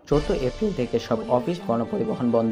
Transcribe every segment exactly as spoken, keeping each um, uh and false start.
চৌদ্দ এপ্রিল থেকে সব অফিস গণপরিবহন বন্ধ।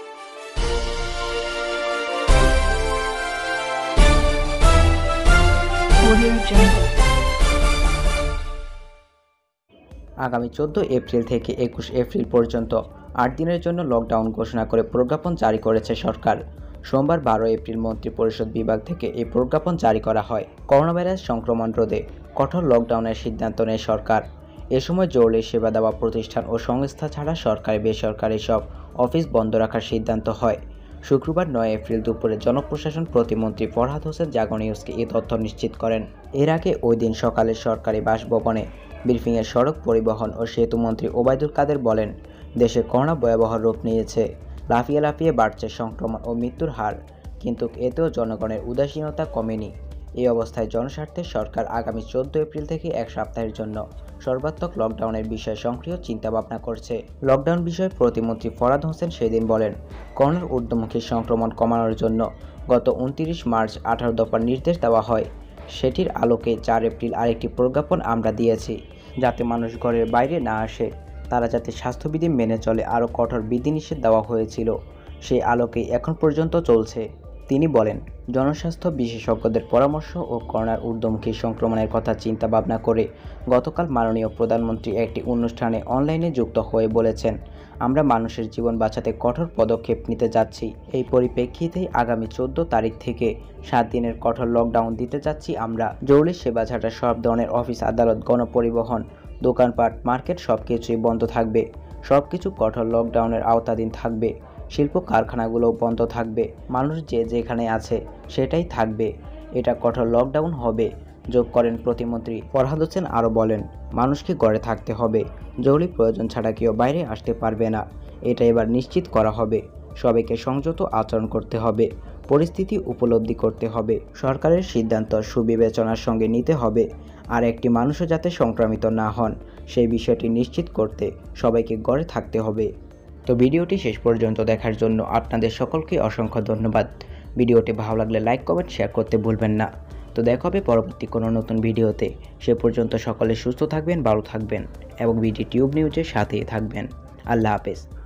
আগামী চৌদ্দ এপ্রিল থেকে একুশ এপ্রিল পর্যন্ত আট দিনের জন্য লকডাউন ঘোষণা করে প্রজ্ঞাপন জারি করেছে সরকার। সোমবার বারো এপ্রিল মন্ত্রিপরিষদ বিভাগ থেকে এই প্রজ্ঞাপন জারি করা হয়। করোনা ভাইরাস সংক্রমণ রোধে কঠোর লকডাউনের সিদ্ধান্ত নেয় সরকার। এ সময় জরুরি সেবা দেওয়া প্রতিষ্ঠান ও সংস্থা ছাড়া সরকারি বেসরকারি সব অফিস বন্ধ রাখার সিদ্ধান্ত হয়। শুক্রবার নয় এপ্রিল দুপুরে জনপ্রশাসন প্রতিমন্ত্রী ফরহাদ হোসেন জাগো নিউজকে এই তথ্য নিশ্চিত করেন। এর আগে ওই দিন সকালে সরকারি বাসভবনে ব্রিফিংয়ে সড়ক পরিবহন ও সেতু মন্ত্রী ওবায়দুল কাদের বলেন, দেশে করোনা ভয়াবহ রূপ নিয়েছে, লাফিয়ে লাফিয়ে বাড়ছে সংক্রমণ ও মৃত্যুর হার, কিন্তু এতেও জনগণের উদাসীনতা কমেনি। এই অবস্থায় জনস্বার্থে সরকার আগামী চৌদ্দ এপ্রিল থেকে এক সপ্তাহের জন্য সর্বাত্মক লকডাউনের বিষয়ে সক্রিয় চিন্তাভাবনা করছে। লকডাউন বিষয়ে প্রতিমন্ত্রী ফরহাদ হোসেন সেদিন বলেন, করোনার ঊর্ধ্বমুখী সংক্রমণ কমানোর জন্য গত উনত্রিশ মার্চ আঠারো দফার নির্দেশ দেওয়া হয়। সেটির আলোকে চার এপ্রিল আরেকটি প্রজ্ঞাপন আমরা দিয়েছি, যাতে মানুষ ঘরের বাইরে না আসে, তারা যাতে স্বাস্থ্যবিধি মেনে চলে আরও কঠোর বিধিনিষেধ দেওয়া হয়েছিল, সেই আলোকেই এখন পর্যন্ত চলছে। তিনি বলেন, জনস্বাস্থ্য বিশেষজ্ঞদের পরামর্শ ও করোনার ঊর্ধ্বমুখী সংক্রমণের কথা চিন্তা ভাবনা করে গতকাল মাননীয় প্রধানমন্ত্রী একটি অনুষ্ঠানে অনলাইনে যুক্ত হয়ে বলেছেন, আমরা মানুষের জীবন বাঁচাতে কঠোর পদক্ষেপ নিতে যাচ্ছি। এই পরিপ্রেক্ষিতেই আগামী চোদ্দ তারিখ থেকে সাত দিনের কঠোর লকডাউন দিতে যাচ্ছি আমরা। জরুরি সেবা ছাড়া সব ধরনের অফিস আদালত গণপরিবহন দোকানপাট মার্কেট সব কিছুই বন্ধ থাকবে। সব কিছু কঠোর লকডাউনের আওতাধীন থাকবে। শিল্প কারখানাগুলোও বন্ধ থাকবে। মানুষ যে যেখানে আছে সেটাই থাকবে। এটা কঠোর লকডাউন হবে, যোগ করেন প্রতিমন্ত্রী ফরহাদ হোসেন। আরও বলেন, মানুষকে ঘরে থাকতে হবে, জরুরি প্রয়োজন ছাড়া কেউ বাইরে আসতে পারবে না, এটা এবার নিশ্চিত করা হবে। সবাইকে সংযত আচরণ করতে হবে, পরিস্থিতি উপলব্ধি করতে হবে, সরকারের সিদ্ধান্ত সুবিবেচনার সঙ্গে নিতে হবে, আর একটি মানুষও যাতে সংক্রামিত না হন সেই বিষয়টি নিশ্চিত করতে সবাইকে ঘরে থাকতে হবে। তো ভিডিওটি শেষ পর্যন্ত দেখার জন্য আপনাদের সকলকে অসংখ্য ধন্যবাদ। ভিডিওটি ভালো লাগলে লাইক কমেন্ট শেয়ার করতে ভুলবেন না। তো দেখা হবে পরবর্তী কোনো নতুন ভিডিওতে। সে পর্যন্ত সকলে সুস্থ থাকবেন, ভালো থাকবেন এবং বিডি টিউব নিউজের সাথেই থাকবেন। আল্লাহ হাফেজ।